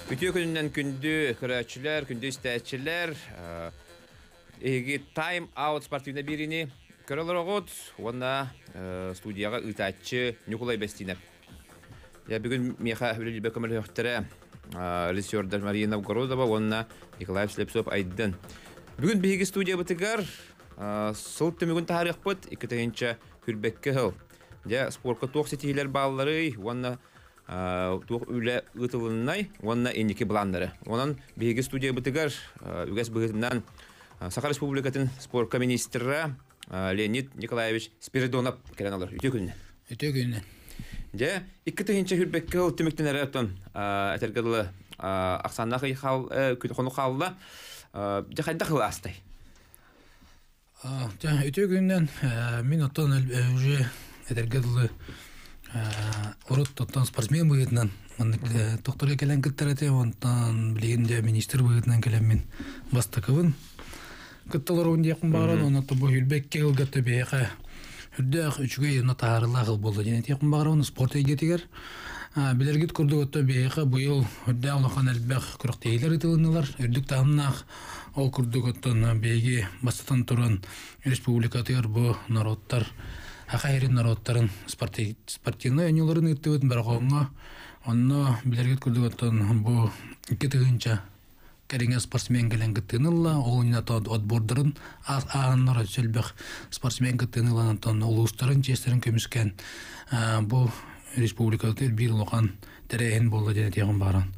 Ütü gününden kündü kıraççılar, kündü isteççiler Time Out sportivine birini körülür oğut. Onda studiyaga ıtaççı Nikolay Bestinep. Ya bugün Miha Hülül Bekamel Höhtere rejissörler Marina Novgorodova, onda Nikolay Slepsov aydın. Bugün bir studiya bıtıgar. Sılt tümügün tarih bıt, iki tayınca Hülbekke hıl. Ya sporka toğ setihiler bağları, onda тух үле ытылыннай, онна энники бландары. Онан биги студия бытыгар, үгәс быгытынан Саха Республикатын спорт министры Леонид Николаевич Спиридонов келен алар. Үтө күнне. Өтө күнне. Же, икки тыгынча хүрбекке үтүмүктен әрәтон этергәле Аксаннахы хал кону халла же кайда хыластай. Өтө күннен мен оттон уже этергәле урут тоттон спортсмен быгытынан доктор келен киттерете онтан билгенде министр быгытынан келен мен бастыковын кыттылар он якын баран онто бу Хүлбекке ылгатты бега үрдөх үчгөй натарылагыл болду жана якын баран спорт эгетигер билергит курдук отто бега быйыл үрдө алахан элбек күрөктейлер ытылынылар үрдүк таамнак ол курдук оттон беги бастан туран республикатыр бу народтар Хахайрин народтарын спортивный ойноларын ыттыбытын барғоңға. Онно билергет күрдігіттен бұл екі тығынша кәріңе спортсмен келен кіттінілла. Ол ойната отбордарын ағынлары сөлбек спортсмен кіттінілла. Олыстарын, честерін көміскен бұл республикалықтар бір ұлған тәрейін болды дене тегін баран.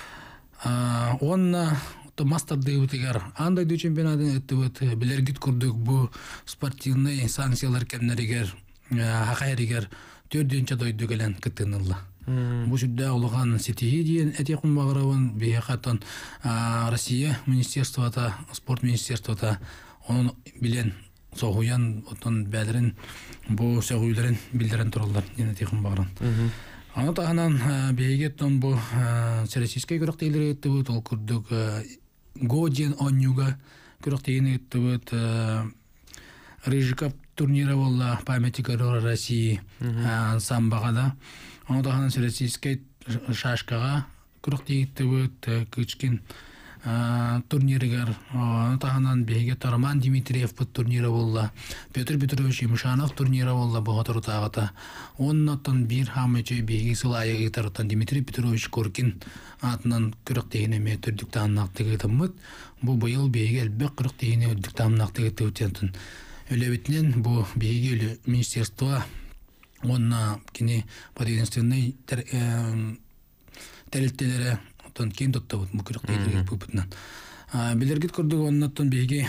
Онна мастарды өтігер андай дөй чемпионатын өттібіт білергет күрдік бұл спортивный санкциялар кәмнерігер хақайригер төрденче дойду келен кыттынылла. Бу жүдді олыған сетеге дейін әтекін бағырауын бейхаттан Россия министерствота, спорт министерствота оның білен соғуян отын бәлірін бұл соғуйларын білдірін тұралдар дейін әтекін бағыран. Аны тағынан бейгеттен бұл Всероссийский күріқтейлері өтті бұд, ол күрдік Годен Онюга күріқтейін өтті бұд, Рыжикап турнира болла памятникары России самбағада. Аны тағынан Всероссийский шашқаға күріқтейді бұд, күчкен турниригер. Аны тағынан бейге Тараман Дмитриев бұд турнира болла, Петр Петрович Имшанов турнира болла бұғатыр ұтағыта. Оннаттан бір хамычы бейге сылайы ғитарыттан Дмитрий Петрович Коркин атынан күріқтейіне түрдік тамнақтығы тұмыд. Бұл бұйыл бейге әлбек күріқтейіне үрдік тамнақтығы тұтентін. Өлебетінен бұл бейге министерство онна кені подведомственный тәрілттелері оттан кейін тұтты бұд, бұл күріқтейдері бұпытынан. Білергет күрдік оннаттан бейге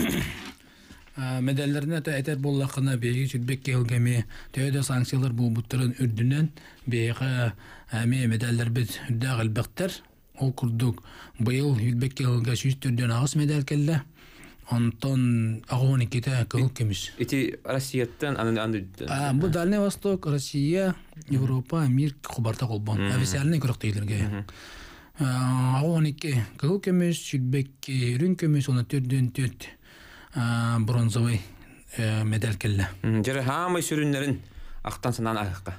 медальлерine әтер боллақына бейгі жүрбекке үлгеме тәуді санкциялар бұл бұттырын үрдінен бейгі әме медальлер біз үрді әлбәқтер. Ол күрдік бұйыл жүрбекке үлге 104-ден ағыз медаль келді. Онтон ағуын екеті көл кеміз. Эти Россияттан анды? Бұл Дальний Восток, Россия, Европа, Мир құбарта қолбан. Официальный күріқтейлерге. Ағуын еке көл кеміз, жүрбекке үрін кеміз, оны 4-4 бронзовый медаль келді. Жері хамы сүрінлерін ақтан санан ағыққа?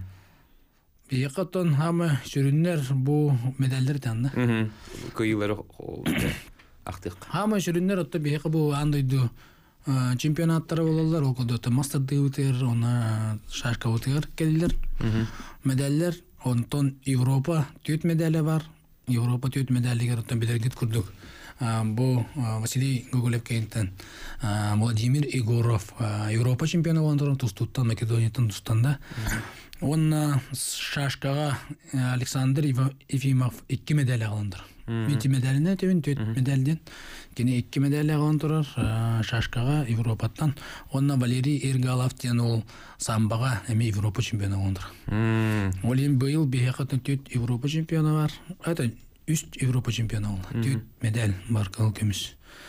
Бейқаттан хамы сүрінлер бұл медальдер тәнді. Көйілері ақтық. Хамы сүрінлер отты бейқы бұл андайды чемпионаттары болалар, ол көдеті мастарды өтер, оны шашқа өтер келдер. Медальдер, онтон Европа 4 медалі бар. Европа 4 медалігер оттан білергет күрдік. Бұл Василий Гоголев кейінтен Владимир Егоров Европа чемпионы боландырын тұстуттан, Македониятын тұстанда. Онна шашқаға Александр Ефимов 2 медалі қаландыр. 20 медаліне төбін 4 медальден кені 2 медалі қаландырыр шашқаға Европаттан. Онна Валерий Эргаловтен ол самбаға әме Европа чемпионы қаландыр. Олен бұйыл бейхаттан 4 Европа чемпионы бар. Это 3 Европа чемпионы олды. 4 медаль бар қыл көміз.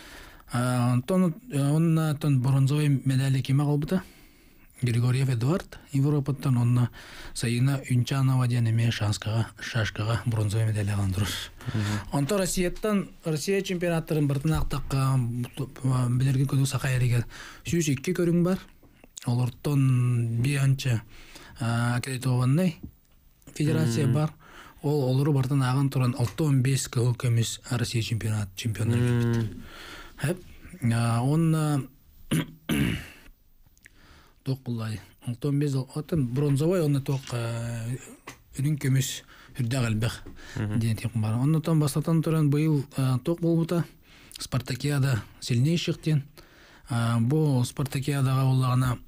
Оннан бронзовый медалі кеме қалбыда? Григорьев Эдуард Европаттан онна Саина Үнчанова денеме шашқаға бронзовый медаль аландырыр. Онта Россия чемпионаттарын біртін ақтаққа білерге көді Сақайрегер 102 көрің бар. Оларттан бейанча аккредитованный федерация бар. Ол олары бартан ағын тұран 6-15 көміс Россия чемпиондар бейбіт. Хәп, он тоқ бұлай. 6-15 атын бронзовай, оны тоқ үрін көміс үрдәғ әлбәқ дейін текім бар. Оннан бастатан тұран бұйыл тоқ болбыта Спартакиада сильнейшіктен. Бұл Спартакиадаға олағына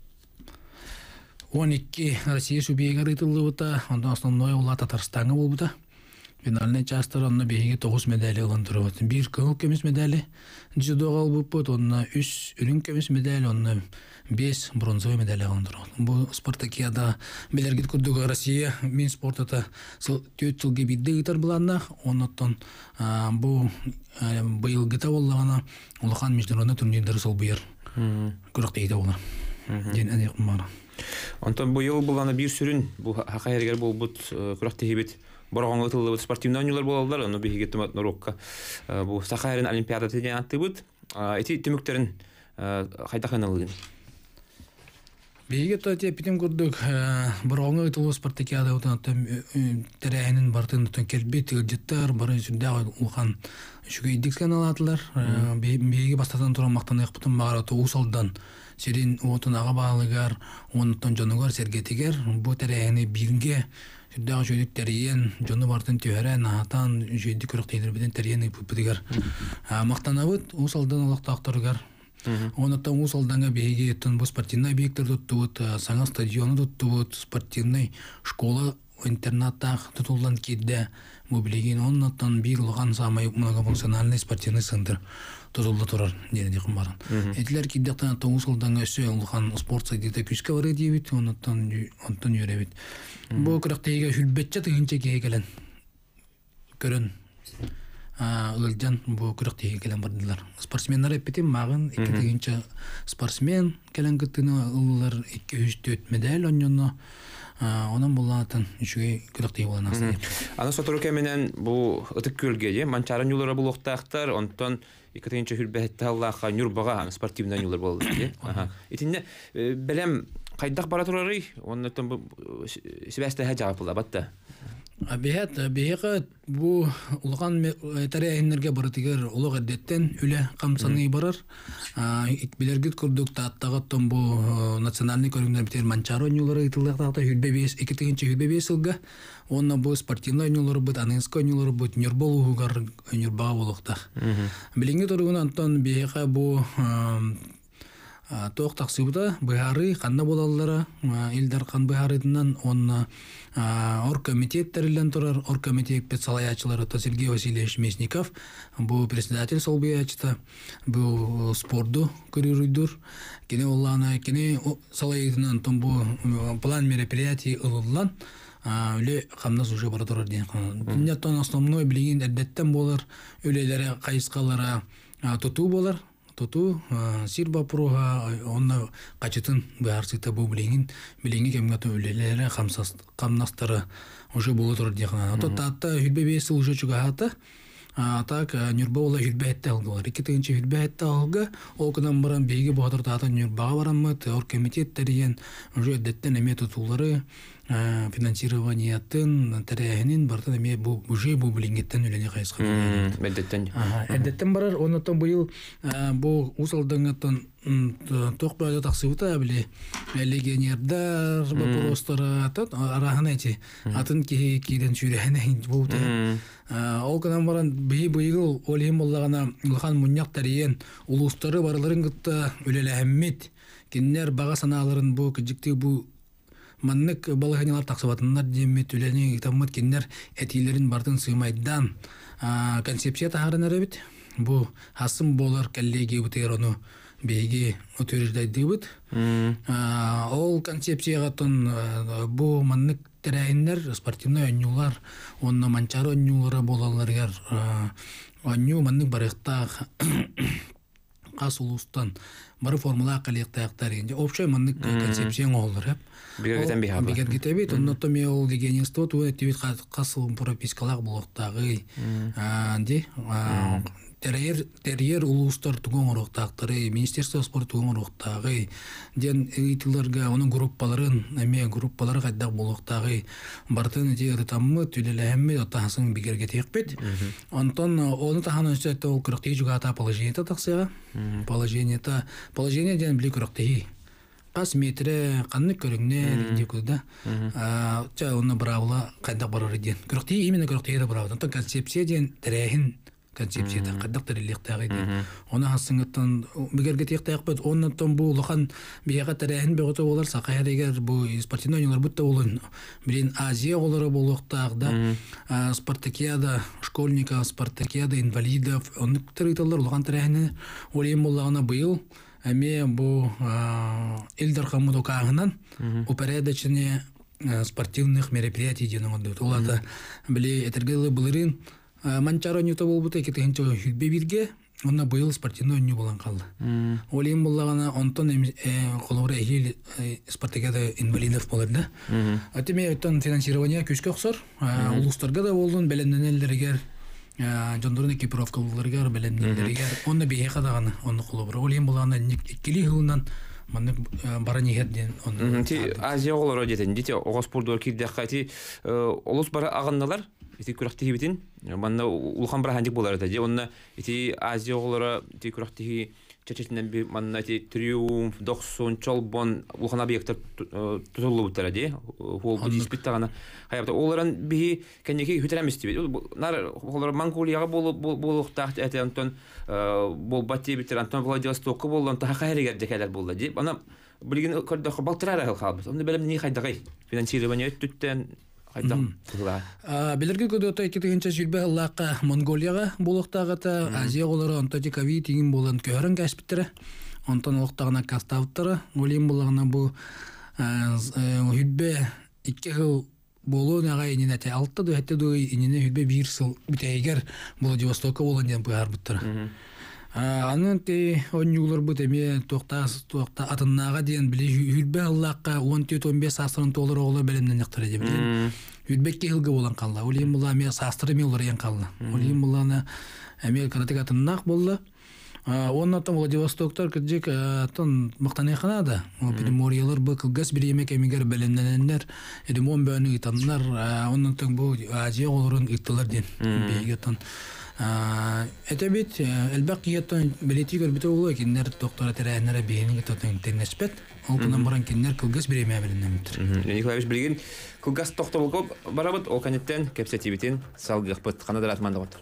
12 Россия субъега рытылы бұта, онда основной ола Татарстанға бол бұта. Финальный частыр онна бейге 9 медали олан тұры бұта. Бір көңіл көмес медали дзюдоға ол бұт, онна 3 үрін көмес медали, онна 5 бронзовый медали олан тұры бұта. Бұл Спартакиада белергет күрдігі Россия мен спортата 4 жылге бидді ғытар бұланна, оннаттан бұл бұйылғыта олағана олақан международный турнирдері сол бұйыр күріқтейді олар. Ден әне құмара. Антон быйыл буланы бир сүрүн бу хакайргер болбут күрәктеһи бит боргоңга тылды бит спортивный ойнолар болалар аны бигет норокка бу Сахарин олимпиада теден атты бит эти түмүктерин кайда каналыгын бигет те питем көрдүк боргоңга тылды спартакиада отан терәһенин бартын келбит жыттар бары жүндә улхан шугы дикскан алатлар биге бастатан туран мактан якпытын магара усалдан Сирин отун аға бағылығар, онытын жонуғар сергетігер, бұ тәрәйіні бірінге жүддағы жөйдік тәрейен, жону бартын түйәрән, ағатан жөйдік күріктейдер біден тәрейіні бұдығар. Мақтана бұд, ұсалдан алақтақтырығар. Онытын ұсалданға бейге еттін бұл спортивный объекттер тұтты бұд, саңа стадионы тұтты бұд, спортивный школа интернаттақ тұтылдан кедді мобилеген, онытын бір ұлған самай многофункциональный спортивный центр тұтылды тұрар, дені құмбарын. Әтілер кеддіқтен тоңыз ұлдан өсі ұлған спорт сайдеті күшке бары дейбіт, онытын үйребіт. Бұл күріқтейге хүлбетчі тұғынча кеге келен көрін ұлжан бұл күріқтейге келен бардылар. Спортсменлар әппетім мағын 2 тұғынча спортсмен келен күттіні ұлылар 2-3 медаль оньоны онан болатын үшіге күріқтей болан асы. Аны сотыру кәменен бұл ұтық көлге, манчарын юлары бұл оқтақтар, онтан 2-ші хүрбәтті Аллаға нүрбаға спортивный юлар болды. Етінде бәлем қайдақ бара тұрары, оннан себәсті әжағып бұла, батта? Бейеға бұл ұлған тәрі әйінлерге барытығыр ұлық әрдеттен үлі қамсаны барар. Білергіт күрдік таттағыттың бұл национальный көрігіндер бітер манчары ойнылары ұйтылықтақта 2-ші хүрбе-5 ұлға. Онна бұл спортивный ойнылары бұд, аныңызғы ойнылары бұд, нүрбол ұғығар нүрбаға болуқтақ. Білінгі тұрғын антон бейеға бұл тоқ тақсыбыда бұйары қанна болалылары, елдар қан бұйарыдынан онна оргкомитеттерілен тұрар, оргкомитет пет салаячылары Сергей Васильевич Мясников, бұл председатель сол бұйачыта, бұл спорду көрірүйдір, кене оланы, кене салаятынан бұл план мероприятий ұлылан, өлі қамнас уже бара тұрар дейін қанады. Дүниеттен основной білеген әддеттен болар, өлелері қайысқалары тұту болар, Тоту сирба пруга онна качытын баарсыта бу билеңи кемгаты өлелері камнастары уже болу тур дегана. Татта хүлбебесі уже чугахата. Так нүрба ола хүлбәтте алгылар. 2-ші хүлбәтте алга окудан баран бейги бохатыр тата нүрбага баранмыт, оргкомитет терген уже әдеттен эме тутулары финансированиятын тәрәһенин бартын эме бу уже бу билиңеттен үлене кайыскан. Әдеттен барар, оннан быйыл бу усалдыңыттан тоқ бәле тақсыбыта біле легионердар вопростары арахын әйте атын кейден шүрәхіне болуды. Ол қынан баран бейгіл олейін болағана ұлған мұнияқ тәрейен ұлыстары барыларын күтті өлелі әммет кеннер баға саналарын бұл күджікті бұл маннык балығанелар тақсыбатынлар демет өлені ұйтамат кеннер әтейлерін бардың сыймайдан концепция тағарын әребет. Бұл асым болар кәллеге бұтығыр оны бейге өтөрірдәйді бұд. Ол концепцияға тұн бұл маннык тәрәйінлер, спортивный ойнулар, онна манчары ойнулары болаларғар ойну маннык барықтақ қас улустан бары формула калектаяктар инде общий маннык концепция олар бигергетен бихабы бигергетебит оннотто ме ол деген институт тибит касыл пропискалак блоктагы ди терьер улустар тугон ороктактары министерство спорт тугон ороктагы ден ыйтыларга онун группаларын эме группалары кайдак блоктагы бартын жер таммы түлелемме отасын бигергетекпит онтон оны тахан өсөтө ол кырыкты жугата положение таксыга положение ден били кырыкты кас метре канны көрүңне дикуда жа оны бравла кайдак барар ден кырыкты именно кырыкты бравла то концепция ден терехин концепцияда кадактар илектагы оны хасыңыттан бигергетектак бит оннан бу лохан бияга терехин бегото болар сакайрегер бу спортивный ойнолор бутта болон билин Азия олары болуктагда спартакиада школьников спартакиада инвалидов онны тырыталар лохан терехин олем боллагына быйыл эме бу Эльдар Хамудокагынан упорядочение спортивных мероприятий деногондо оларда били этергелы булырын манчаро ньюто болбута кетенчо хүлбе бирге онна быйыл спортивный ойну болан калды. Олим боллагана онтон колора эл спартакиада инвалидов боларда. Атеме оттон финансирование күчкө оксор. Улустарга да болдун белемнелерге жондорун экипировкаларга белемнелерге онна бие кадаганы онны колора. Олим боллагана 2 жылдан маны барани херден онны. Ти Азия колора жетен дите ого спорттор кирдекати олус бара аганналар ити күрәхти битин манна улхан брахандик болар да же онна ити Азия оглары ити күрәхти чечетинен би манна ити триумф 90 чолбон улхан объекттер тутулу бутара де хол бу диспиттагана хаябта оларан би кенеки хүтеремисти нар олар Монголияга болуктак эте антон бол бати битер антон Владивостокка болдон та хайрегер декелер болду деп ана билген көрдө балтырара халбы онда белем не хайдагай финансирование түттен Билерге көдөтө 2-нче җилбе лакка Монголияга булыктагыта Азия олары онтоди ковид тигин болан көрөн каспиттере онтон локтагына каставтыры олим булагына бу хүлбе 2 жыл болу нагай инете 6 дөтө дөй инине хүлбе 1 жыл битегер Владивостокка болан ден буяр буттыр анын те онюлар бут эме токта атыннага ден били хүлбе лакка 14-15 асырын толор оглы белемден яктыр деп Үдбекке хилге болан калла. Олим була ме састыры олар ян калла. Олим буланы эме каратыга тыннак болду. Оннан Владивостоктор кыджик тон мактанайханада. Приморьялар бу кылгас бир эмек эмигер белемненер. Эдимон бөөнү итаннар. Оннан бу Азия олорун иттилер ден. Бейгетон. Этебит элбакиятон билетигер бите боло киндер доктора теренере бейни тотен тенеспет. Олтунан баран киндер кылгас бир эме беленемитир. Николаевич билген кылгас токтобулго барабыт ол канеттен кепсетибитин салгыпыт канадар атманда отур.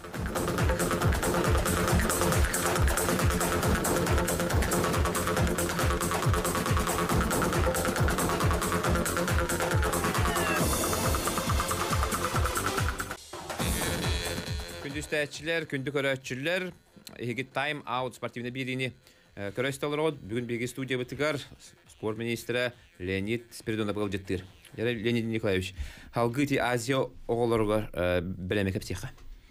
Күндүстәчләр, күндү көрәчүләр, егет тайм аут спортивный бирини көрәстәләр бүген беге студия битгар спорт министры Леонид Спиридонов булып җиттер. Леонид Николаевич, халгыти Азия оголорга белеме кепсиха.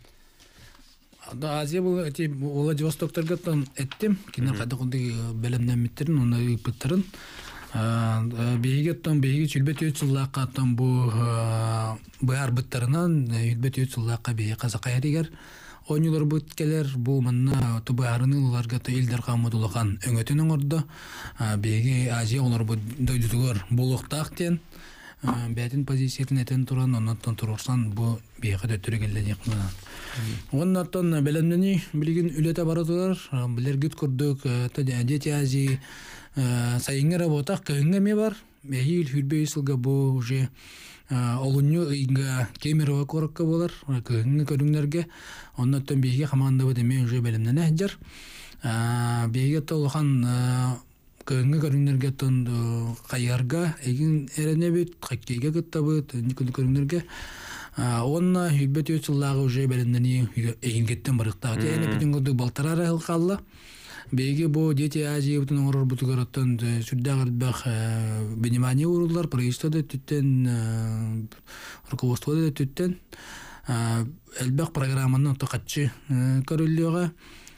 Да Азия бул эти Владивостокторга там эттим, кине кадагынды белемнән миттерин, уны биттерин. Бейгеттон бейги чүлбет өтсүллакка аттан бу баар быттарынан үлбет өтсүллакка бейги казакая дегер ойнулар бүткелер бу манна тубаарыны уларга Эльдар Хамудулахан өңөтүнүн ордо бейги Азия олар бу дойдутугар булуктак тен бәтин позициятын этен туран оннан турурсан бу бейги дөттүрөгелден якмынан оннан белемнени билген үлете баратылар билергит курдук дети Азия сайынга работах кынгаме бар. Мехил хүлбейсилга бу уже олуню инга кемерова коракка болар. Кынгы көрүңнөргө оннан беге команда бу деме уже белемнен ажар. Беге толган кынгы көрүңнөргө тон каярга эгин эренебит хоккейге кыттабыт никүн көрүңнөргө онна хүлбет өтсүллагы уже белемнени эгин кеттен барыкта. Эне бүтүн көрдүк балтарара калла. Беги бу дети Азия бутун орор бутугараттан сүрдагыр бах внимание урулар правительство да түттен руководство да түттен элбак программаны токатчы көрүлүгө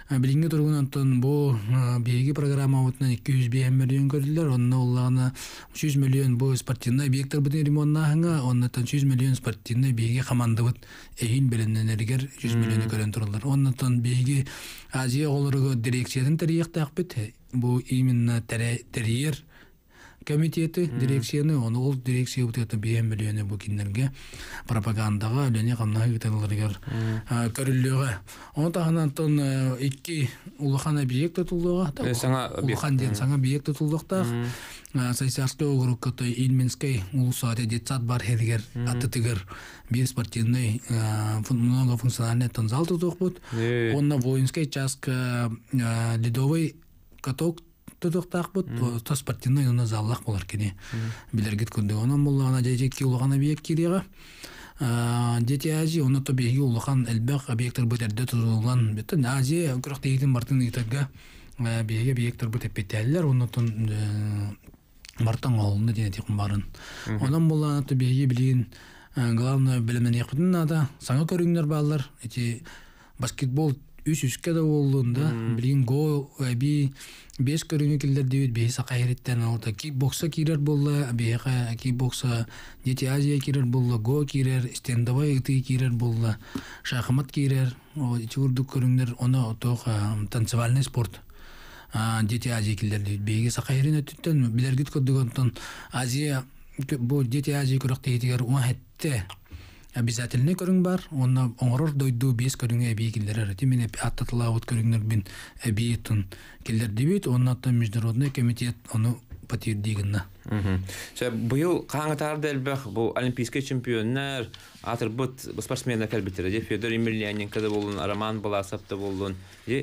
билинге тургунан бу биги программа утна 200 миллион көрдүлөр. Онна уллана 100 миллион бу спортивный объекттер бутын ремонтнаханга, оннан 100 миллион спортивный биги команда бут эйин беленнеригер 100 миллион көрөн турулар. Оннан биги Азия олорго дирекциядын тарыяктак бит. Бу именно терьер комитеты дирекцияны, оны ол дирекция вот это 5 миллионы бу киндерге пропагандаға өлене камнага кытылыргар көрүлөгө. Оны тагынан 2 улахан объект тутулуга, улахан ден саңа объект тутулдукта Сайсарский округ который Ильменский улусаре детсад бар хедигер атытыгер бир спортивный многофункциональный зал тутукпут. Онна воинский участка ледовый каток тутуктак бут, то спортивный уна заллах болар кене. Билергит күндө онан буллагана жайжек улахан объект кирига. Дети Азия оны то беги улахан элбек объекттер бүтерде тутулган. Бүтүн Азия күрөк дейтин мартын итага беги объекттер бүтеп бетеллер, онотон Мартан ауылында денетекін барын. Онан болған аты беге білген главное білімін еқпетін ада саңа көріңдер балар. Баскетбол үс-үске да болуында білген го әбі 5 көріңі келдер дейбет бейсі қайреттен орта кикбокса кирер болды, бейқа кикбокса Дети Азия кирер болды, го кирер, стендовай ұты кирер болды, шахмат кирер, үрдік көріңдер, оны танцевальный спорт. Дети Азия килдерди беги сакайрын өттүттөн билергит көрдүгөнтөн Азия бу Дети Азия көрөктөгөр уахетте обязательно көрүң бар. Онна оңорор дойду 5 көрүңө эби килдерер. Тимине аттатылаут көрүңнөр бин эбиетин килдерди бит. Оннан международный комитет оны подтвердигенна. Быйыл каңытарды элбэх бу олимпийский чемпионнар атыр бут спортсмендар келбитер. Федор Емельяненко да болдун, Роман Баласов да болдун.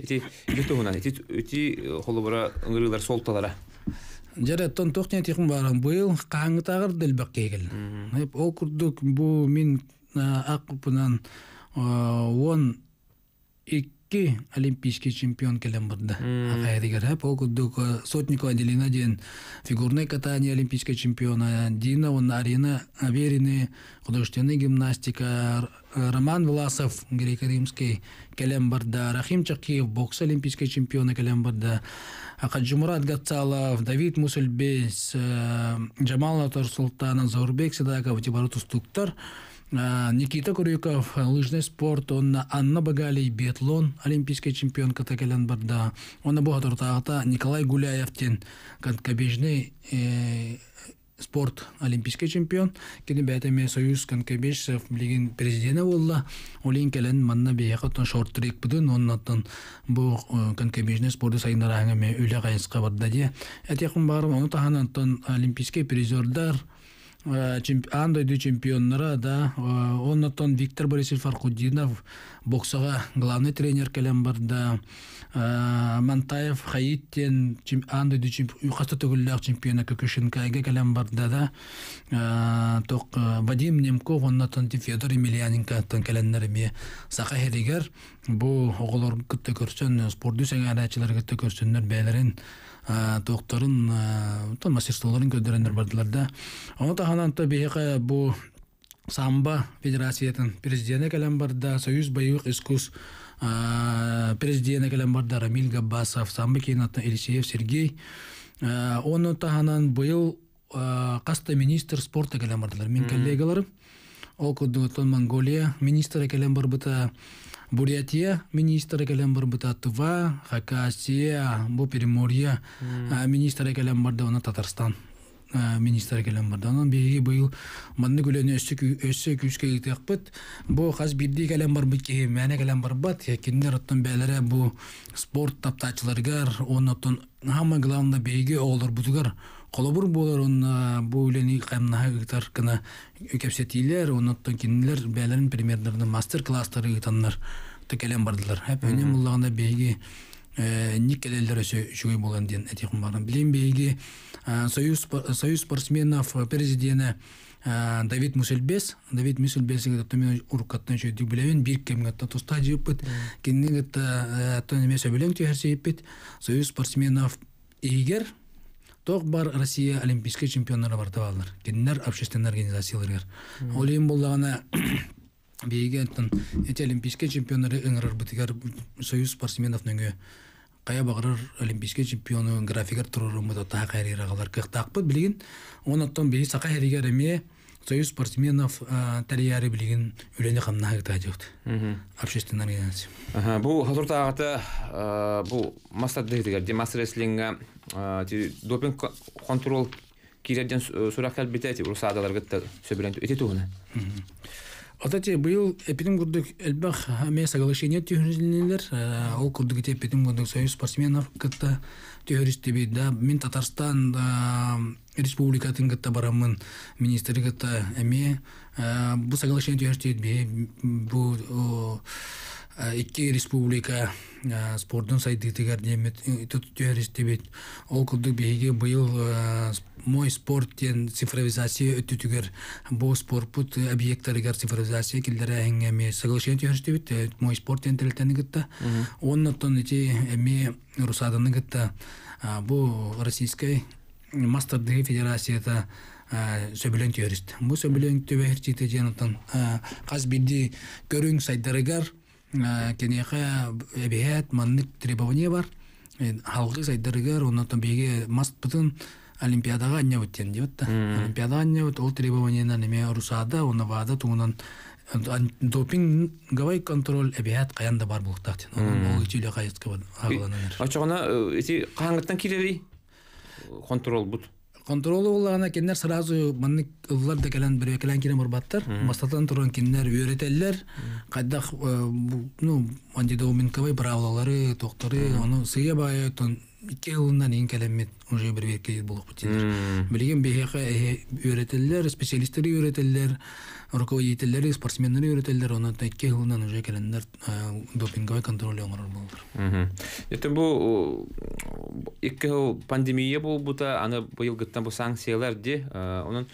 Эти холобара ыңгырылар солталара. Жараттан тоқтен текін барам. Быйыл каңытагыр элбэх кегел. Ол курдук бу мин акпынан 12 олимпийский чемпион келем барды. Акайригер ол курдук Сотникова Аделина ден фигурное катание олимпийский чемпиона, Дина Арина Аверины художественная гимнастика, Роман Власов греко-римский келем барды, Рахим Чакиев бокс олимпийский чемпиона келем барды, Акаджумурат Гацалов, Давид Мусульбес, Джамал Султанов, Заурбек Сидаков, Тибарут Устуктар, Никита Курюков, лыжный спорт, Анна Багалий, биатлон, олимпийский чемпион катакелен барда, Бога Тортагата, Николай Гуляев, конькобежный спорт, олимпийский чемпион, кенебетеме Союз конькобежцев, билген президента болла, олин келен манна бияқатын шорт-трек будун, оннан бу конькобежный спорты сайындараңаме үлі қайысқа барда де. Әтекін барым, оны таханантан олимпийский призердар, андойду чемпионнара да, оннан Виктор Борисович Фархудинов боксага главный тренер келен барда, Мантаев Хаиттен андойду юқасты төгілләк чемпиона Көкішінкайға келен барда да, Вадим Немков, оннан Федор Емельяненко келенлеріме сақа херигер, бұл оғылар күтті көрсін, спорду сәңәрәчілер күтті көрсінлер бәлерін тоқтарын, мастерстволарын көдірендер бардылар да. Оны тағананты бейіға бұл самбо федерациятын президенті келен барда, Союз боевых искусств президенті келен барда, Рамиль Габбасов, самбо кейнатын Елисеев Сергей. Оны тағанан бұйыл қасты министр спорта келен бардылар. Мен коллегаларым, ол күдігіттен Монголия министрі келен барбыта, Бурятия министрі келен барбыта, Тува, Хакасия, бұл Приморья министрі келен барды, оны Татарстан министр келен барды. Анан беги быйыл манны күлөне өссө күскө итекпит. Бу каз бирди келен бар бики, мәне келен бар бат. Киндер оттон бәлере бу спорт таптачыларгар, онотон хамма главный беги олар бутугар. Колобур болар он бу үлени камна гитар кына кепсетилер, онотон киндер бәлерин примерлерин мастер-класстары гитаннар келен бардылар. Хеп өнем уллаганда беги никелелер шуй болан ден этикун барам. Билем беги Союз спортсменов президенті Давид Мусульбес. Давид Мусульбес мен уркаттан шөйдік білевен бір кемгатта туста жеппет. Кеннегетті төнеме сөбілен түйерсейпет. Союз спортсменов егер тоқ бар Россия олимпийский чемпионлары барды балар. Кеннер общественный организациялар. Олейін болағына бейгентен эти олимпийский чемпионнары ыңырар бытыгар союз спортсменов нөңө кая багырар олимпийский чемпионы графигар туруруму да та хайрыгалар кыктакпыт билген онотон бей сака хайрыгар эме союз спортсменов тарияри билген үлене камна гытажыт общественная организация бу хазуртагаты бу мастер дегер мастер реслинга допинг контрол кирерден суракал битати урсадалар гытта сөбүрен этетуна Отати быйыл эпидем курдук элбах ме соглашение түйрүзүлнелер ол курдук эпидем курдук союз спортсменов кытта түйрүз деби да мен Татарстан республикатын кытта барамын министри кытта эме бу соглашение түйрүз деби бу iki республика спорттун сайдыгар демет түйрүз деби ол курдук бейге быйыл мой спорттен цифровизация өтүтүгөр бу спорт объекттарыгар цифровизация килдере эңеме соглашение түйрүз мой спорттен телтени гытта оннотон эти эме русаданы гытта бу российской мастердыгы федерацията сөбүлөн түйрүз бу сөбүлөн төбөөрчите жанатан каз бирди көрүң сайдарыгар кенеха эбият маннык требование бар халкы сайдарыгар оннотон беге маст бутун олимпиадага анне өттен деп олимпиадага анне өт ол требованиена неме русада онавада туунан допинг гавай контроль эбият каянда бар булуктак ол үчүлө кайытка агаланыр ачагана эти каңгыттан киреби контрол бут контролы боллагана кеннер сразу маннык ыллар да келен бир келен кире мурбаттар мастатан турган кеннер үйрөтелер кайдак ну антидопинговый правилалары токторы аны сыя байытын 2 жылдан эң келемет уже бир берке болуп кетти. Билген бехе үйрөтелер, специалисттер үйрөтелер, руководителер, спортсмендер үйрөтелер, аны 2 жылдан уже келендер допинговый контроль оңорор болдур. Это бу 2 жыл пандемия болбута, аны быйыл гыттан бу санкциялар де, онун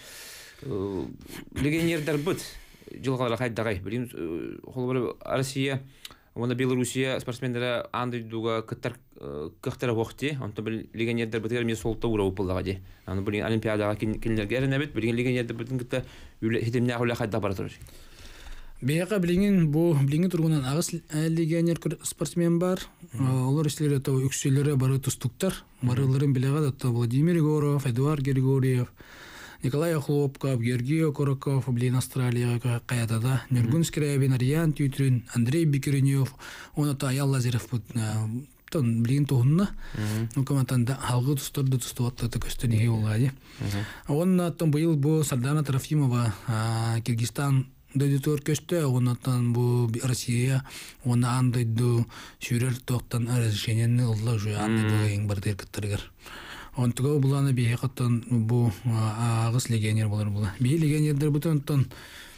легионердер бут жылгалар кайдагай. Билим холбор Россия Вона Белоруссия спортсмендері андай дуга кыттар вокти, онто бил легионердер битер мен солта ура упылдага де. Аны бил олимпиадага кинлерге эренебит, билген легионердер битин кытта хитемне ахула кайда бара турur. Бияка билген бу билген тургунан агыс легионер спортсмен бар. Олар ислер то үксөлөрө бары тустуктар. Барыларын билега да Владимир Егоров, Эдуард Григорьев, Николай Хлопков, Георгий Короков, блин, Австралия, Каятада, Нергун Скрябин, Ариан Тютрин, Андрей Бекиренев, он это Аял Лазарев, тон, блин, tuhunna. Ну, командан халгы тустурду тустуатта көстөнеге болгади. Он там быйыл бу Сардана Трофимова, Киргизстан дойдутор көстө, оннан бу Россия, оны андойду сүрер токтан разрешениени алла жо андойду эң бар деркеттергер. Он туга буланы бейхаттан бу агыс легионер болар була. Бей легионердер бутонтон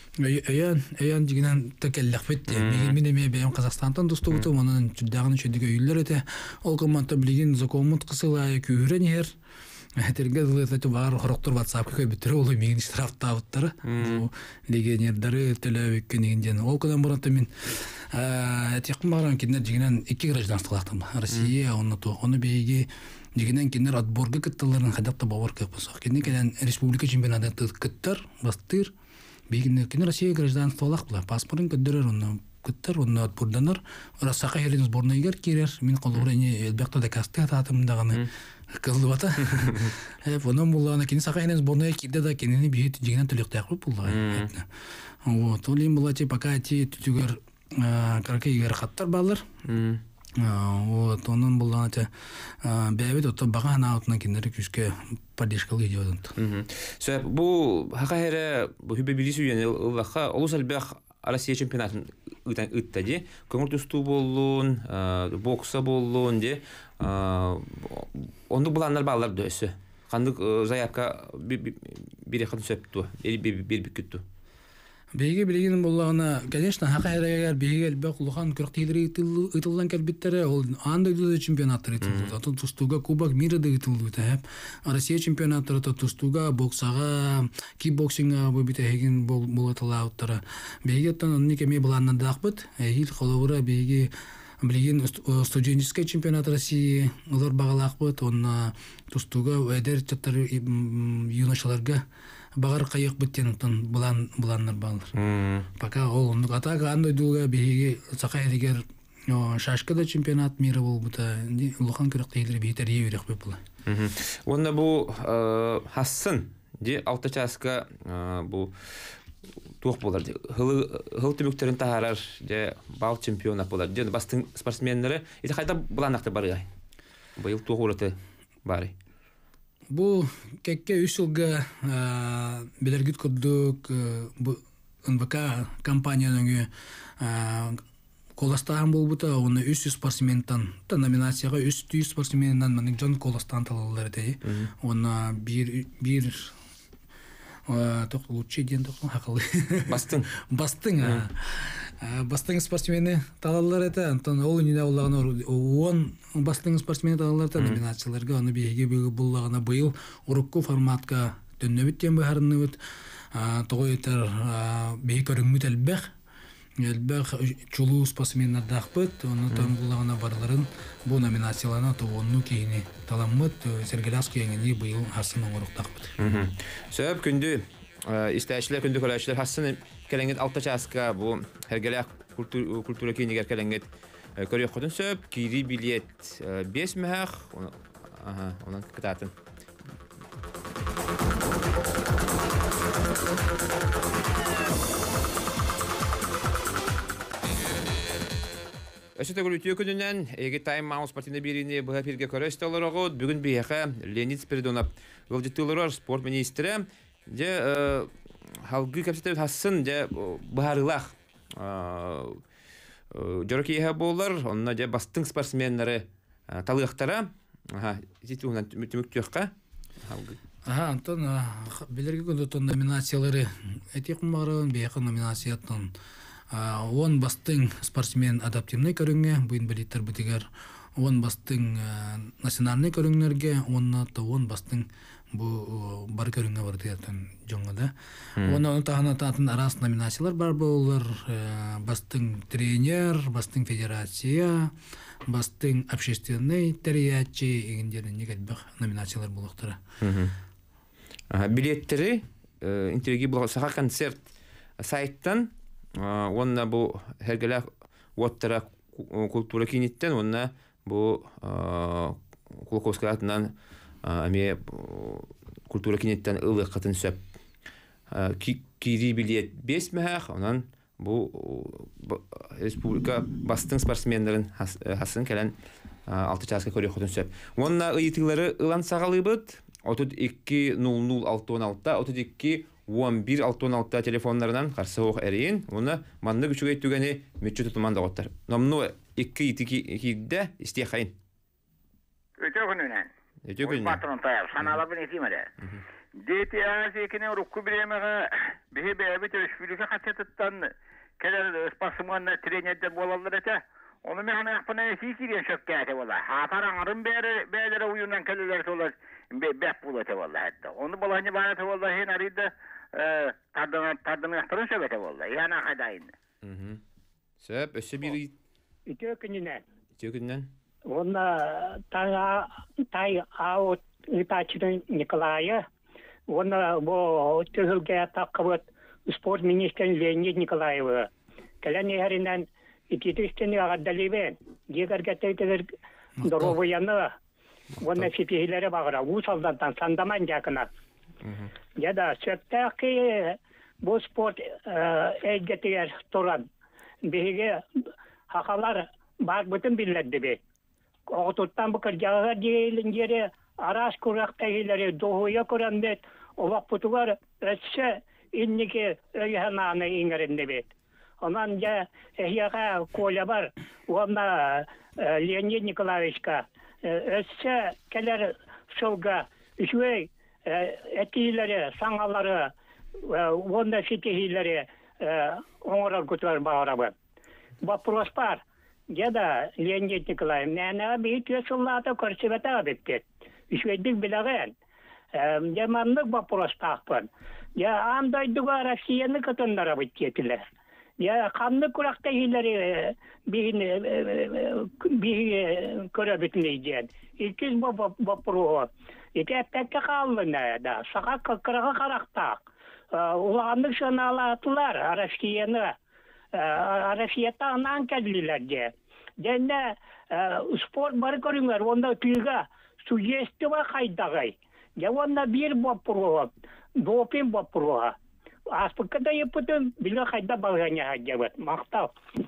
аян дигенен текеллек бетти. Мен эме бем Казакстантан достугуту, монун чудагын чөдөгө үйлөр эте. Ол команда билген законмут кысылай күрөнер. Терге дылыта бар хороктор WhatsApp көй битер ол мени штрафтабыттары. Бу легионердери телебеккенен ол кадан барат мен текмаран кинер дигенен 2 гражданстволактым. Россия оны бейге дигенен кинер отборга кыттыларын хадакта бавар кыпсак. Кинен республика чемпионаты кыттар бастыр. Бейге кинер Россия гражданстволак була. Паспортын көдөрөр оны кыттар оны отборданар. Расака ерин сборныйгер кирер. Мен колурыны элбекте да касты ататымдаганы кылдыбата. Онун булганы кине сака ерин сборныйга кирде да кинени бейт дигенен төлөктөк булган. Вот, олим булачы пока ти түтүгөр каракайгер хаттар балар. Вот, онун булганы бәбит отто баган аутна киндер күскө поддержкалы идиотунт. Сөп бу хакайре бу хүбебилисү яны улаха олусалбах Россия чемпионатын ыттади. Көңүл тусту боллун, бокса боллун де. Онду буландар баллар дөсө. Кандык заявка бире хатын сөптү, бир биккүттү. Бейге билген боллагына, конечно, хакайрагар бейге бакулхан көрөктөйлөр ытылган кербиттере ол андайдуу чемпионаттар ытылды. Тустуга Кубок мира да ытылды деп. Россия чемпионаттары тустуга боксага, кикбоксинга бу битеген болоталааттары. Бейге тон никеме буланнан дакбыт. Хил холовура бейге билген студенческий чемпионат России олар багалакбыт. Онна тустуга өдер чаттар юношаларга багар кайык биттен буланнар балар. Пока ол атага андай дуга биги сакайдигер шашкада чемпионат мира болбута улахан кырык тейлер битер еврек була. Онда бу хассын де алтачаска бу тух болар де хыл төмөктерин таарар де бал чемпионат болар де бастын спортсмендери ити кайда буланакты баргай быйыл тух ураты бары бу кекке 3 жылга билергит курдук бу НБК компаниянын коластан болбута оны 300 спортсмендтан номинацияга 300 спортсмендтан мен жон коластан талалар де оны бир лучший ден хакылы бастың спортсмени талалар это антон ол ине улагына 10 бастың спортсмени талалар та номинацияларга аны биге буллагына быйыл урукку форматка дөннөбүттен баһарыныбыт тогойтер бей көрүңмүт элбэх чулуу спортсменнер дахпыт оны таңгулагына барларын бу номинацияларына тоонну кийини таламмыт Сергеляский эңени быйыл хасын оңоруктакпыт. Сөп күндү истәчләр күндү көрәчләр хасын келеңгет алтачаска бу Сергеляк культура кийинигер келеңгет көрөк көтүн сөп кири билет 5 мәх онан кытатын. Өсөтө көрүтү күнүнөн эги тайм маус спортивный бирини быга пирге көрөстөлөрөгө бүгүн бияка Леонид Спиридонов ылжыттылар спорт министри же халгы капсетеп хасын же баарылах жорокие болар онна же бастың спортсмендери талыктара житунан түмүктөкка Антон билерге көндө номинациялары этикмарын бияка номинациятын 10 бастың спортсмен адаптивный көрүнгө буйын билеттер бутигер 10 бастың национальный көрүңнөргө 10 бастың бу бар көрүнгө бар диятын жоңда. Оны тагынатын арас номинациялар бар болар. Бастың тренер, бастың федерация, бастың общественный терриячи игендерин негелбек номинациялар болуктара. Билеттери интервью болса концерт сайттан онна бу Сергеляк оттара культура киниттен онна бу Кулковскаатынан аме культура киниттен ылы катын сөп кири билет 5 мәх онан бу республика бастың спортсмендерин хасын келен 6 часка көрөк катын сөп онна ыйтылары ылан сагалыбыт 32-00-616 32-11-616 телефонларынан карсы ок эрин уны манны күчүгө түгени мүчү тутуман дагыттар. Номну 2-2-2-де истехайн. Өтөгүнүнөн. Патрон таяп саналабын этимеде. ДТА секене рукку биремеге бихи бебит республика катеттан келер спортсмендар тренердер болалар эте. Onu men yapana fikir şökkete vallahi. Hatarаңырын бәләре уюндан келелер толар. Бәп булаты vallahi hatta. Onu баланы бараты vallahi нариде тадын яктырын шөбете vallahi. Яна кадайын. Сөп өсө бир Итөкүннән. Онда тай аут Итачиден Николая. Онда бу төгөлгә такыбыт спорт министры Леонид Николаева. Келән яриннан Ититистен ягадалибен. Дигәргәтәйтер дорогояны. Онда фитиләре багыра. Бу солдаттан сандаман якына. Яда сөптәки бу спорт әйгәтәр торан. Биге хакалар бар бүтән билләде бит. Огытуттан бу кырҗага диелингере араш курак тәгиләре дохуя күрәндәт. Олак путугар әсә иннеке әйһананы иңгәрендә бит. Ondan ya ehyaga kola var. Onda Leonid Nikolaevичка össe keler şolga şuy etileri sangaları onda fitihleri oңора götürür bağırabı. Вопрос var. Ya da Leonid Nikolaev ne bir tüysullarda korsivete bitti. Şuydik bilagen. Yamanlık вопрос takpın. Ya andaydığa Rusya'nı katınlara bittiler. Я канны куракта хилleri bir köre bitmeyeceğim. İkiz bu İki eptekte kalına da. Saka kıkırağı karaktak. Ulandık şanalı atılar. Araşiyata anan kedlilerce. Denne spor barı körünler. Onda tüyga suggestiva kaydagay. Ya onda bir vapuru. Doping vapuru. Aspıkta yapıtın bile kayda bağlanıyor hacıvat. Maktav.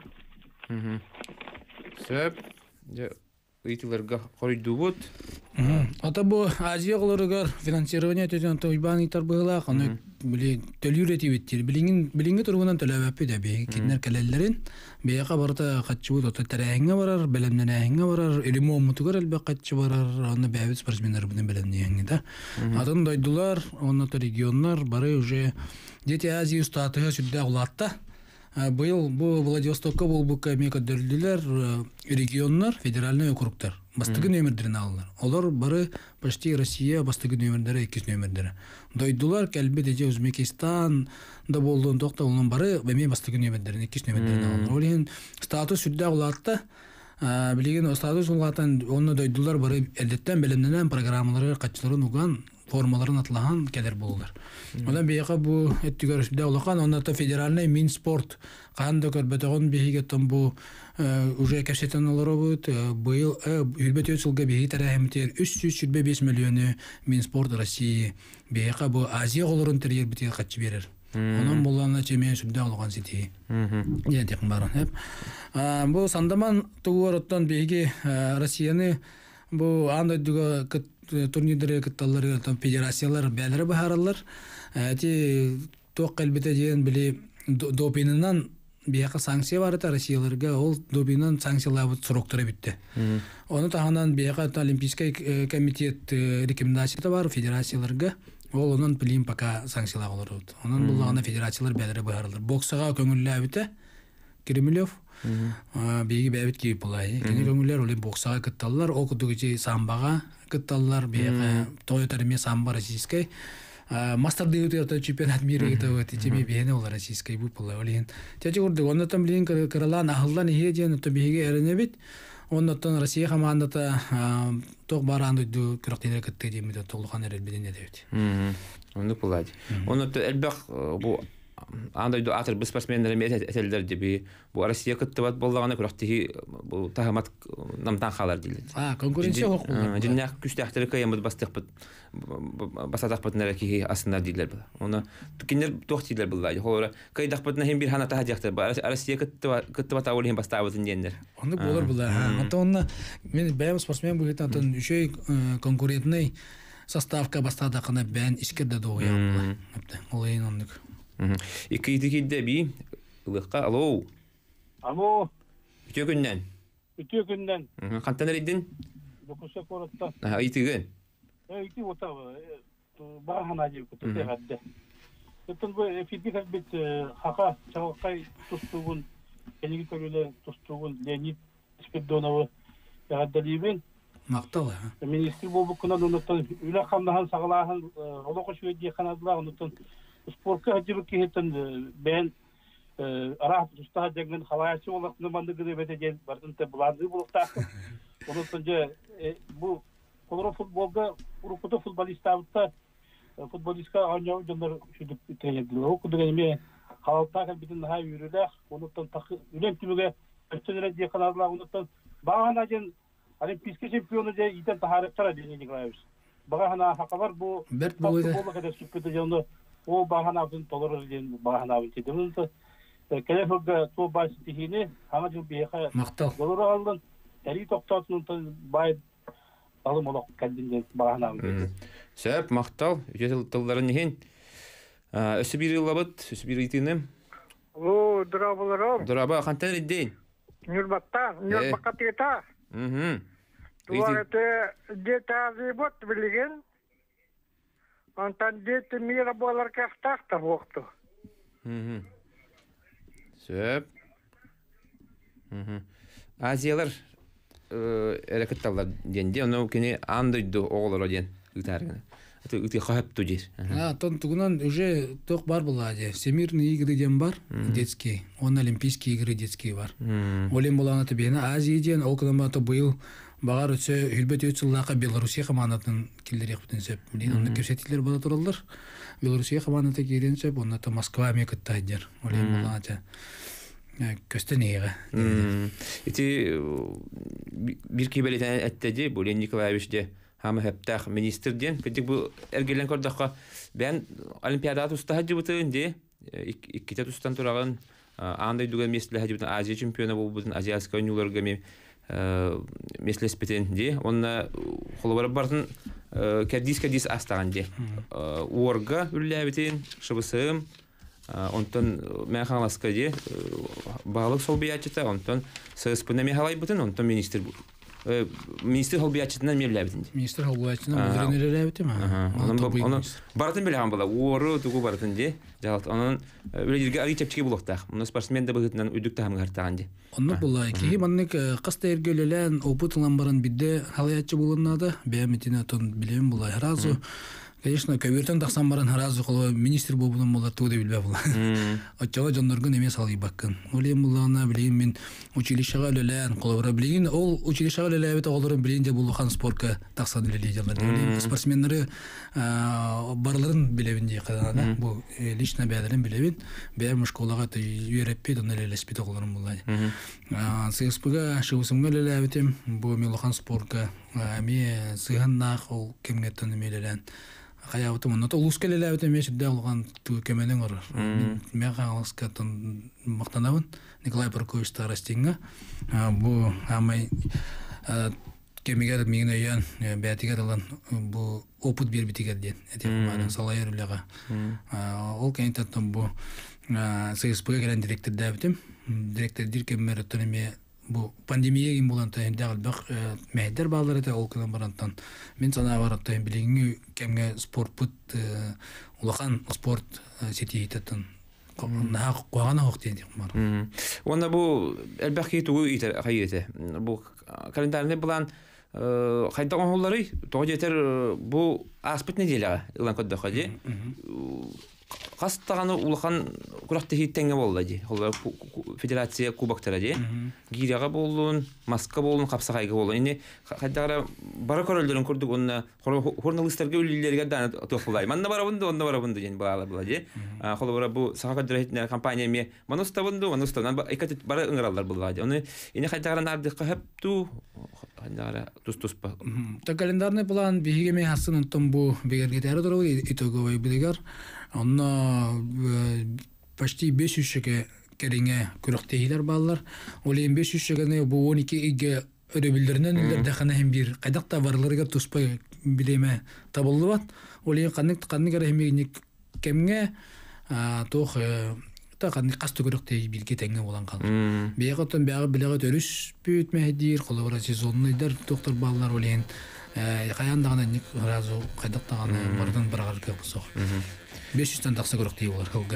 Söp. Итилерге коройдубут. Ата бу Азия голоргар финансирование төтөн тойбан итар была аны били төлүрөти биттир. Билинге тургунан төлөбөп дә бе. Кинер келелерин бияка барта катчыбыт ота терәңгә барар, белемнәңгә барар, илимо мутугар албе катчы барар, аны бәбит спортсменнар белән белемнәңгә да. Атын дойдулар, аны регионнар бары уже Дети Азии статыга сүддә улатта. Быйыл бу Владивостокка бу камека дөрлүләр регионнар, федеральный округтар. Бастыгы нөмердерин алалар. Алар бары почти Россия бастыгы нөмердери 2 нөмердери. Дойдулар калбе де Өзбекистан да болдун токта улан бары беме бастыгы нөмердерин 2 нөмердерин алалар. Олен статус сүддә улатта. Билеген статус улатан оны дойдулар бары элдеттен белемнән программалары катчыларын уган формаларын атлаган кедер булдылар. Одан бияка бу эттигәрсүдә улакан, онда федеральный Минспорт канда көрбәтәгән бихиге тон бу уже кәшетәнләре бут. Быел үрбәтә сылга бихи тарәхмәтер 325 миллионы Минспорт Россия. Бияка бу Азия голорын тирер битә катчы берер. Онан булганна чеме сүдә алган сити. Янтек баран хәп. Бу сандаман тугырыттан бихиге Россияны бу анда дуга турнирдер кытталлар там федерациялар бәләре баһарлар. Әти ток калбите дигән били допиннан бияка санкция бар та Россияларга, ол допиннан санкциялар сроктары битте. Оны тагынан бияка Олимпийский комитет рекомендациясы бар федерацияларга. Ол онан билим пока санкциялар булыр. Онан булганда федерациялар бәләре баһарлар. Боксага көңүлләр бите. Кремлев биги бәбит ки булай. Кене көңүлләр оле боксага кытталлар, окудугы самбага кытталлар, бияка Toyota самба российский. Мастер дилетер чемпионат мира это теми бене олар российский бу булай. Олен. Тәҗи урды, онда там билин кыралан ахылдан иһеҗен то биге эрене бит. Оннан Россия командата ток баранды ду кырыктыра кытты деме дә толган эрел билен дәбит. Онда булай. Онда элбәк бу андай до атыр спортсменнер метелдер диби бу Россия кыттыбат боллаганы күрәктеги бу тахамат намтан халар дилет. Конкуренция хок. Диннәк күчтәхтер кыямат бастык басатак бутнәр ки асында дилер бу. Оны кинер тохтилер буллар. Хора кайдак бутна һәм бир хана таһадяктыр. Россия кыттыбат авыл һәм бастабыз дигәннәр. Аны булыр булар. Ата онны мен бәям спортсмен бу гетан үшөй конкурентный составка бастада кына бән искердә доя. Олайын ондык. Икидикидде би ылыкка алло. Алло. Үтө күннән. Кантан идин? Бокуса коротта. Айтыгын. Ити ота бахана жеп көтө гадде. Төтөн бу физик бит хака чагыкай тустугун, энеги көрүлө тустугун Леонид Спиридонов гаддалибен. Мактал. Министр болуп кына онтон үлө камдахан сагалахан олокош өйдө канадылар онтон спортка хажыбы кехеттен бен арах туста жагын халайчы болатны мандыгы бете бардынта булады булукта. Онтон же бу колоро футболга урукута футболистта футболистка анжау жандар шүдүп тренерлер окудугеме халалта битин хай үрүлө онтон такы үлем түбүгө өтөнөрө же канадылар онтон багана жен олимпийский чемпиону же итен тахарыктар деген Николаевич. Багана хакалар бу берт болду. Болду сүппөдө жана о баганабын толорор ден баганабын чедемин келефге то баш тихини ана жыл бияка Мактал. доллар алдын эри токтотун бай алым олок калдин баганабын. Сөп мактал, жетил тылдарын нехен. Өсү бир ылабыт, өсү бир итинем. О, дурабаларым. Дураба кантан иддин? Нюрбакка тета. Туарete дета зибот билген. Антан дете мира болар кахтахта вохту. Сөп. Азиялар эрекетталар денде, аны кене андойду оголор ден. Гитарганы. это ыты хап тудир. Тон тугунан уже тох бар была де. Всемирные игры дем бар детские. Он олимпийские игры детские бар. Олим булана табена Азия ден окнама то был багар өтсө хүлбөт өтсүллака Белоруссия командатын килдерек бүтүн сөп. Мен аны көрсөтүлөр боло туралар. Белоруссия командаты кирен сөп, онда то Москва мекытта дер. Олим булана көстөнеге. Эти бир кибелетен әттеди, бу Леонид Николаевич де хама хептах министр ден, кедик бу эргелен кордакка бен олимпиадада устаһа дибутын де, икките тустан тураган андай дуган местле хадибутын Азия чемпионы болбутун азиатская ойнуларга ме меслес бетен де, онна холобар бартын кадис астаган де. Уорга үлләбетен шыбысым онтон мен хаңласка де баалык сол биячыта, онтон сыспына мехалай бутын, онтон министр холбиячытынан мерләбетин. Министр холбиячытынан бүлренеләбетин. Onun бартын белән була, уору тугу бартын де. Жалт onun үлегерге ари чепчиге булактак. Муны спортсмен да быгытынан үдүктә һәм гартаган де. Онны булай ки маннык кыста эргелелән опытылан баран бидде халаячы булыннады. Бәмитине тон билем булай разу. Конечно, көвертен тақсан баран разу кылы министр болбудун болар туды билбе була. Ачала жонноргун эмес алый баккын. Олем булана билем мен училищега элелен колобра билин, ол училищега элелебет олорун билин де булхан спортка тақсан элеле жалар. Спортсмендери барларын билебин де кадана. Бу лично бәдерин билебин. Бәм школага үйрөппе дон элелеспит олорун булай. ССПга шыусымга элелебетим бу мелохан спортка ами сыганнах ол кемгеттен эмелелен. Хаябытым онда улускелелебет эмес де алган көмөнүң ор. Мен каласкатын мактанабын. Николай Паркович старостинга. Бу амай кемигер мигнеян бәтигер алган бу опыт бербитигер ден. Этем салайыр үлега. Ол кенеттен бу ССП келен директор дәбитим. Директор диркемер өтөнөме бу пандемия ким булган тайында албак мәйдер балдар да ол кылан барантан мен сана бараттан билиңи кемге спорт бут улахан спорт сетиетен на куагана вакыт дип бар. Онда бу әлбәки тугу ите хайете. Бу календарны булан хайда онлары тоҗетер бу аспект неделя илан кодда хади. Кастаганы улахан куракты хиттенге болды ди. Ол федерация кубоктары ди. Гиряга болдун, Москва болдун, Капсагайга болдун. Эне кайдагара бара көрөлдөрүн көрдүк, онна журналисттерге үлүлөргө да токтолай. Манда барабынды, онда барабынды ден баала була ди. Холобора бу сага директор компания ме мануставынды, мануставдан экат бара ыңыралдар була ди. Оны эне кайдагара нарды капту кайдагара тус-туспа. Та календарный план бигеме хасын том бу бигерге тәрі дұру итоговый билигер. Онна почти 500 шеке кереңе күрәктейләр баллар. Олен 500 шегене бу 12 иге өрөбүлдөрүнөн үлдөрдө хана hem бир кайдакта барларга туспай билеме табылды бат. Олен канны керемек кемге тох та канны касты күрәктей билге теңге булган кал. Беготон бягы билеге төрүш бүтмәдир, колобора сезонныйдар доктор баллар олен каяндагына ник разу кайдактаганы бардан баргарга булсак. 500-тан тақса көріқтей олар қалға.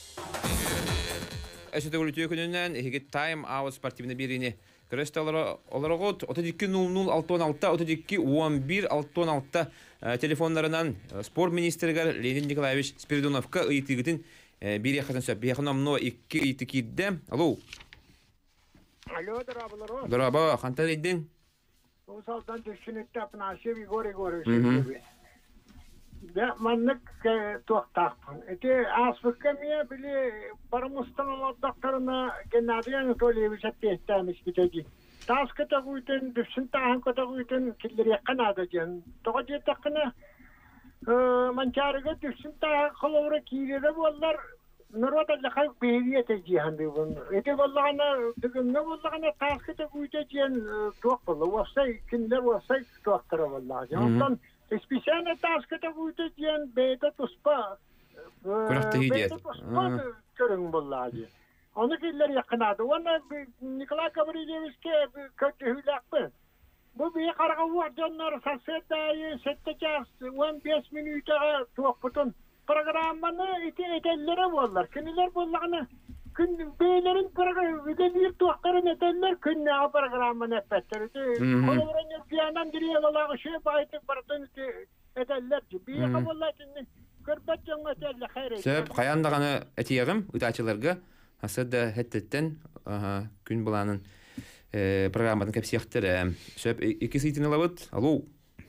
Әсеті өлі түйекінінен егет тайм ауыз спортивны беріне көресті оларығыт 32-00-616, 32-11-616 телефонларынан спорт министрігер Леонид Николаевич Спиридоновка ұйытығытын бір яқатын сөп. Бияқын омно 2 ұйты кейді. Алло. Алло, дұрабылар. Дұраба, қантар еддің? Осалдан түшінікті апынасы ғори. Да, маннык тоқтақпын. Эти аспыкка мне были парамустанова докторына Геннадий Анатольевич әттестәміз бітеді. Таскыта ғуйтын, дүпсін тағын көті ғуйтын келдері қанады ден. Тоға жетаққына манчарыға дүпсін тағын қылуыры кейлері болар, нұрватады қай бейгі етеді жиғанды бұн. Эти болағына, дүгімгі болағына таскыта ғуйты ден тоқ болы. Осай, кіндер осай тоқтыры болағы. Специально таската будет ден бейта туспа. Бейта туспа көрің болады. Оны келдер яқынады. Оны Николай Гаврилевичке көтті хүләқпі. Бұл бей қарға уақжанлар соседайы 7 час 15 минутаға туақ бұтын программаны етелері болар. Күнілер болағына күн бейлерін үдәлер туақтарын етелер күнне программаны әппәттер. Қолырын пианан дирел олағы шөп айтып бардын edeller ki. Bir kabulla şimdi kırbat jonga telle hayret. Söp kayandagаны этиягым ütачыларга hasada hettetten күн буланын программадан кепсияхтер. Söp iki ситин алабыт. Алло.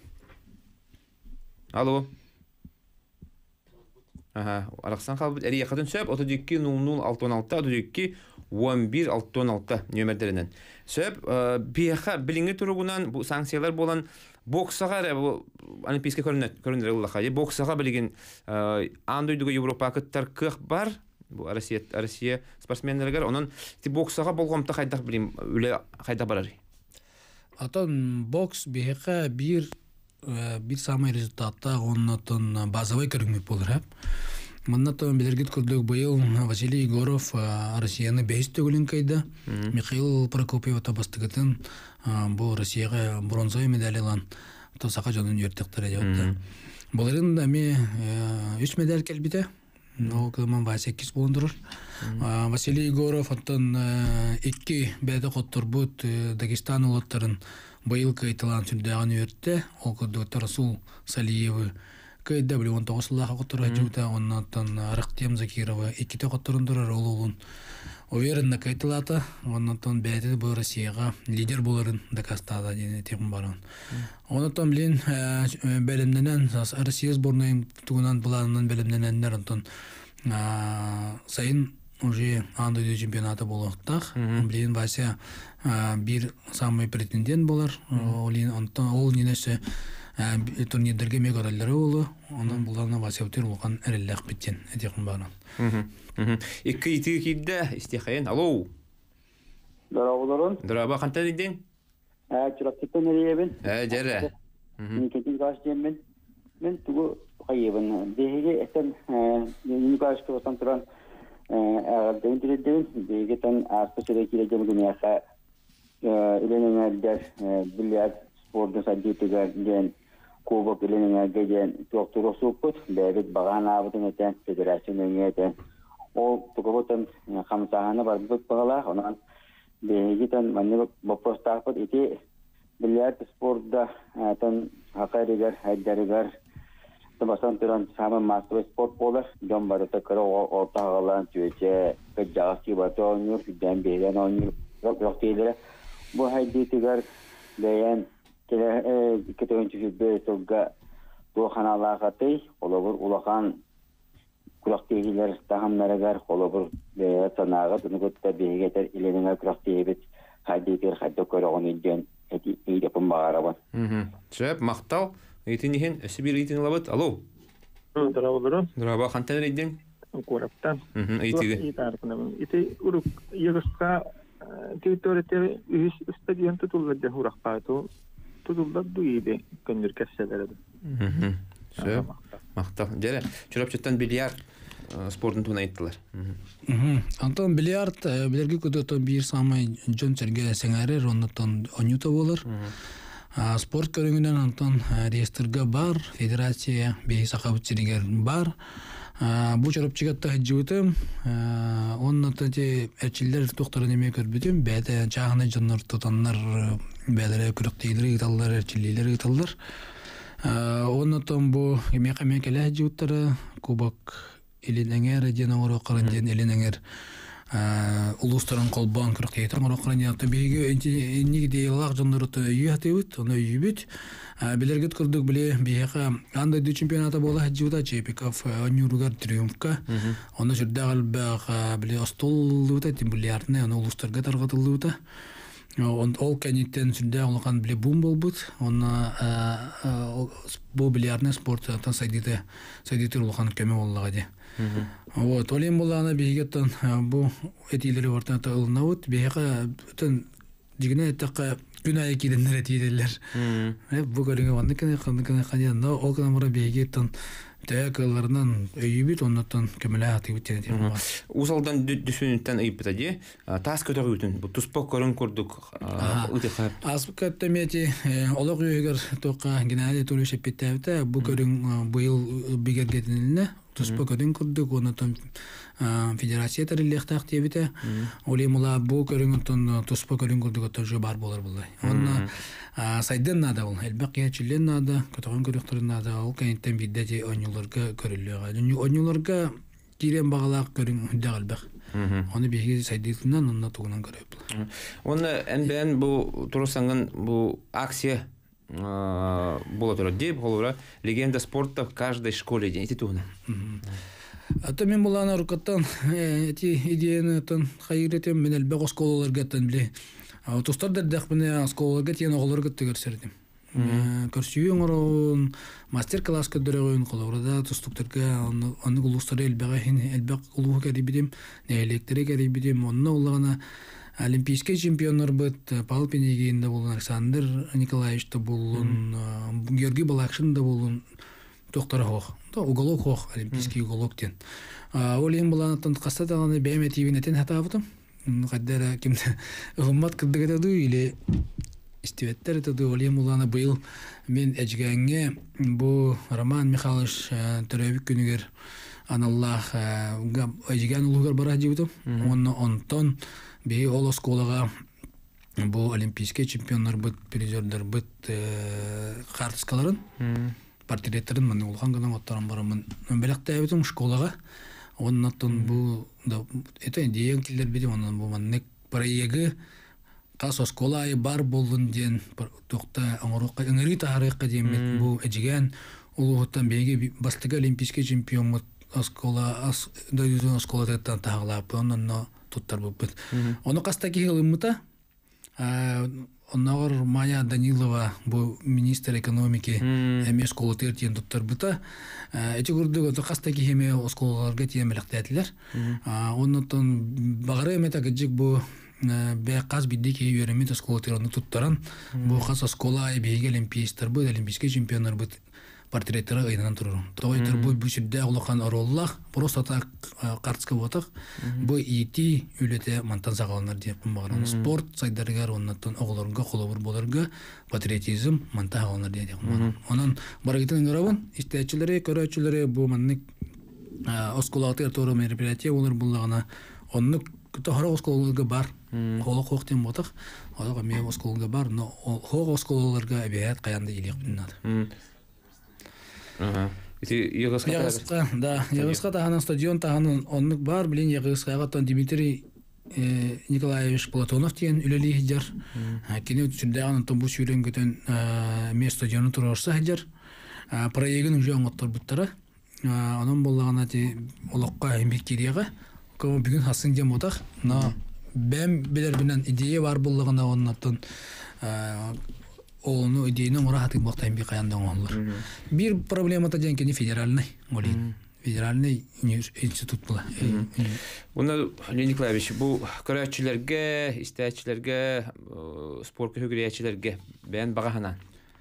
Алло. Араксан калбыт. Эри якатын сөп 32 00 нөмерлеринен. Сөп бияха билинге тургунан бу санкциялар болан боксага бу олимпийский көрүнөр уллаха. Боксага билген андойдуга Европа кыттар кых бар. Бу Россия спортсмендерге онун боксага болгомта кайдак билим үле кайда барар. Атын бокс бияха бир самый результатта оннотон базовый көрүнүп болор. Маннатон билергит көрдөк быйыл Василий Егоров Россияны 5 төгүлүн кайда. Михаил Прокопьев табастыгытын бу Россияга бронзовый медаль алган. Тосака жонун жөртөктөр жапты. Буларын да 3 медаль келбите. Но кылман 8 болундурur. Василий Егоров аттан 2 бәдә коттурбут Дагестан улаттарын быйыл кайтылан сүрдәгән йөртте. Ол кырдыктар Расул Салиев KW19 лаха коттура жута, оннан Арактем Закирова 2 коттурундурар олулун. Уверенно кайтылата, оннан бәдә бу Россияга лидер буларын Дагестанда дине тегин барган. Оннан билен бәлемнән Россия сборной тугунан планынан бәлемнәннәр онтон сайын уже андый чемпионаты болоктак. Билен Вася бир самый претендент болар. Ол ненесе турнирдерге мегалдары болу. Онан буларына Вася өтөр болгон эреллек биттен этекин барган. Икки ити кидде истихаен. Алло. Драба канта дидин? Чурактыктан эребин. Жере. Никетин гашдемин. Мен тугу кайыбын. Деге этен Никашка ватан туран дентирден дегетен арты серекиле жемгенеха иленеңердер бильярд спортун саддетеген кубок иленеңерден доктор суппут бебет багана абытын этен федерациянын этен ол тугутан хамсаханы бар бут багала онан дегетен манны вопрос тапыт эти бильярд спортда тан акайрыгар хайдарыгар Табасан туран самый массовый спорт болар. Жон барыта кыра ортағалан түйече кыджағасы баты ойныр, күдден бейден ойныр, жоқ дейлері. Бұл хайдетігер бәйен кетігінші жүзбе соғға бұл қаналағатай, олабыр улақан күрақ дейлер тағамларығар, олабыр бәйет санағыт, ұны көтті бейгетер иленіңе күрақ дейбет хайдетігер хайда көрі оны үйден үйдепін бағарабын. Сөп, мақтал. Итинихин, эсибир итин лабыт. Алло. Драба хантан рейдин? Кораптан. Итиге. Ити урук егыска территория үс стадион тутулда хуракпату тутулда дуиде көндүр кесселерди. Сөп. Мактал. Жере, чурапчаттан бильярд спортун тунайттылар. Антон бильярд билерге көдөтөн бир самый жон серге сеңаре роннотон онюта болор. Спорт көрүнгүнөн антон реестрге бар, федерация бейсакабытчылыгер бар. Бу чарапчыгатта жыбытым, оннотон те эрчилдер тохторун эме көрбүтүм, бәдә чагына жоннор тотаннар бәдәре күрөктейлер италлар, эрчиллер италлар. Оннотон бу эме келе жыбыттары кубок иленеңер жана оро каранден иленеңер улустарын колбан күрөктейтер морокран ятты биге нигде лак жондорото юатыбыт, оны юбүт. Билергет көрдүк биле бияка андай чемпионаты бола жута чепиков онюругар триумфка. Оны жүрдөгөл бага биле остоллута тимбулярны, оны улустарга таргатылды. Ол кенеттен сүрдө олган биле бум болбут. Оны бу билярны спорттан сайдите улган көмө боллага де. Вот, олем болана бигеттен бу этилери ортата ылнавыт, бияка бүтүн жигине этакка күнай кидендер этилерлер. Бу көрүнгө ванды кene каньян, ол канамра бигеттен тәкылларынан өйүбүт, оннотон көмөлө атып кетти. Усалдан дүшүнүттен ыйыптади, тас көтөгүтүн, бу туспок көрүн көрдүк. Аспыкатта мети олог үйгөр тока Геннадий Толюшев питтебите, бу көрүн быйыл бигергетине туспа көрүн курдук онотон федерация тарылыктак дебите олемула бу көрүнгөтөн туспа көрүн курдук отожо бар болар булай онна сайдын нада ол элбек ячилен нада көтөгөн көрүктөрүн нада ол кенттен бидде онюларга көрүлөөгө онюларга кирен багалак көрүн дагылбак оны биги сайдытынан онна тугунан көрөп оны энбен бу турусаңын бу акция было то деп говоря легенда спорта в каждой школе день титуна ата мен булана рукаттан эти идеяны тан хайретем мен элбек школаларга тан биле тустарда дак мен школаларга тен оголорга тегерсердим көрсүйөңөрөн мастер-класс көдөрөгөн колорда тустуктарга аны улустар элбек улуу керибидим электре керибидим онно улагана олимпийский чемпионнор быт Павел Пенегин да болун Александр Николаевич да болун Георгий Балакшин да болун доктор хох да уголок хох олимпийский уголок тен олим буланатын кастатаганы беметивинетен хатабытым каддара кимде гыммат кырдыгыды или истебеттер это олим улана быйыл мен эжгенге бу Роман Михайлович Төрөбүк күнүгер аналлах эжген улугар бара жибитим онтон бей ол школага бу олимпийский чемпионнор быт призердер быт карточкаларын портреттерин мен улган гана оттарам барамын белекте битим школага оннотон бу это идея килдер бидим онун бу маннык проеги касо школай бар болдун ден токта оңорукка ыңырый тарыхка дейм бу эжген улугуттан беги бастыга олимпийский чемпион школа дойдун школада тагылап онно туттар буппут. Оны кастаки хылымыта оннагыр Майя Данилова бу министр экономики эме школа тертен туттар бута. Эти гурдуга то кастаки хеме школаларга тиемелектетилер. Оннотон багары эмета гыжык бу бе каз биддики үйрөмөт школа терonu туттаран. Бу каз школа беге олимпийстер бу олимпийский чемпионнор бу портреттері айынан тұрыр. Тоғайтыр бұл бүшірді ұлықан ороллақ, просто так қартысқа бұтық, бұл еті үлеті мантан сағалынар деп бағыран. Спорт сайдарығар, оннаттан оғыларынға, қолабыр боларға патриотизм манта сағалынар деп бағыран. Онын барағытын ғырабын, істәтчілері, көрәтчілері бұл маннық осколағатыр торы мероприятия олар бұллағына. Онны тоғыра осколаларға бар, қолы қоқтен бұтық, оларға мен осколаларға бар, но хоқ осколаларға әбият қаянды елек білінады. Ягыска, да. Ягыска таханан стадион таханан оннук бар, билин Ягыскага тон Дмитрий Николаевич Платонов тиен үлели хиджар. Кене сүрдәгән тон бу сүрен көтөн ме стадионы турарса хиджар. Проегин уже оңоттор буттара. Анан боллагана ти олокка эмбектерига. Ком бүгүн хасын дем отак. Но бем билер менен идея бар боллагана оннотон onu ideğine muratı baktan bir kayandan olur. Bir problema da cenkeni federalne olin. Federalne institut bula. Onu Nikolaevich bu köreççilerge, isteççilerge, spor köhügriyetçilerge ben bağahanan.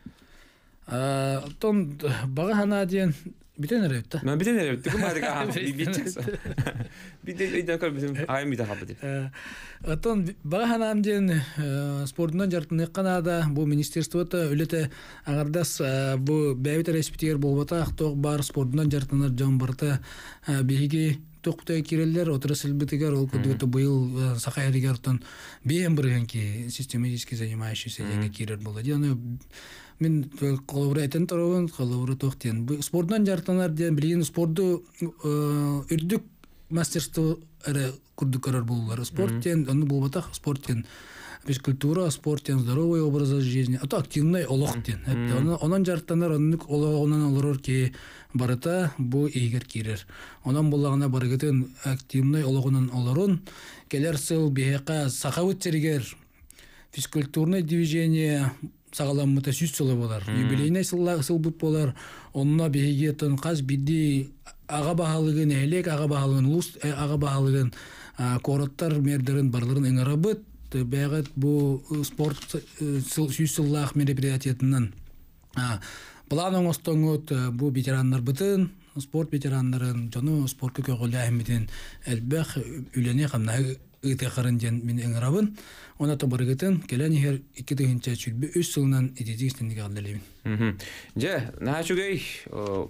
Ton bağahana diyen biten erepte. Ben biten erepte. Kum hadi kaham biteceksin. Bir de idakar bizim ayım bir daha yapalım. Ton bağahanam diyen sportundan jartını Kanada bu ministerствота ülete agardas bu beyvete respitiyer bolbata aktok bar sportundan jartınlar can barta bihigi Тоқтая киреллер отрасль бытыгар ол кудуто быйыл сахайригартон бем биргенки систематически занимающийся деньги кирер болду. Аны мен колобрайтен торовун колобру токтен. Спорттан жартанар ден билген спорту үрдүк мастерство эре курдукарар болулар. Спорттен аны болбатак спорттен физкультура, спорттен здоровый образ жизни. Это активный олохтен. Онан жартанар онан олорор ки барыта бу игер кирер. Онан боллагына барыгытын активный ологунан олорун келер сыл бияка сахавыттергер физкультурный движение сагаламмыта 100 сылы болар. Юбилейный сыл бут болар. Онна бигетен каз бидди ага баалыгын элек ага баалыгын лус ага баалыгын короттар мердерин барларын эңарабыт бәгат бу спорт 100 сыллах мероприятиятынан план оңостоңут бу ветерандар бытын спорт ветераннарын жону спортка көгөлө ахмитин элбэх үлене камна ытыкарын ден мен эңарабын она то барыгытын келен егер 2-нче чүлбү 3 сылынан идидигистенге алдалыбын. Же, нахачугай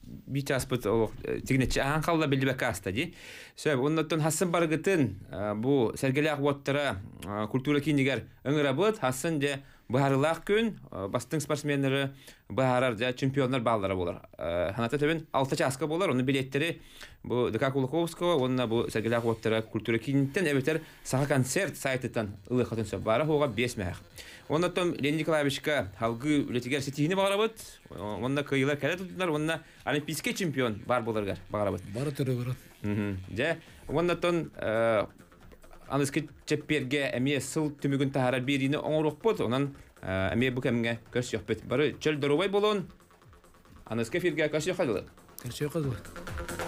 битаспыт тигнечи ахан қалла билбек аста ди. Сөп оннотон хасын баргытын бу сергелек уоттара культура кинигер ыңырабыт хасын же баарылак күн бастың спортсмендері баарар же чемпиондар баллары болар. Ханата төбен 6 часка болар. Оны билеттери бу ДК Кулаковского, онна бу сергелек уоттара культура киниттен эбетер сага концерт сайтытан ылыхатын сөп бара хога 5 мәх. Оннотон Леонид Николаевичка халгы үлетигер сетихини багарабыт. Онда кыйлар келе тутунар, онда олимпийский чемпион бар боларгар багарабыт. Бары төрө бары. Же, оннотон аныске чепперге эме сыл түмүгүн тахара берини оңорокпот, онан эме бу кемге көс жокпет. Бары чөл дөрөбай болон аныске фирге көс жокадылы. Көрсө кызыл.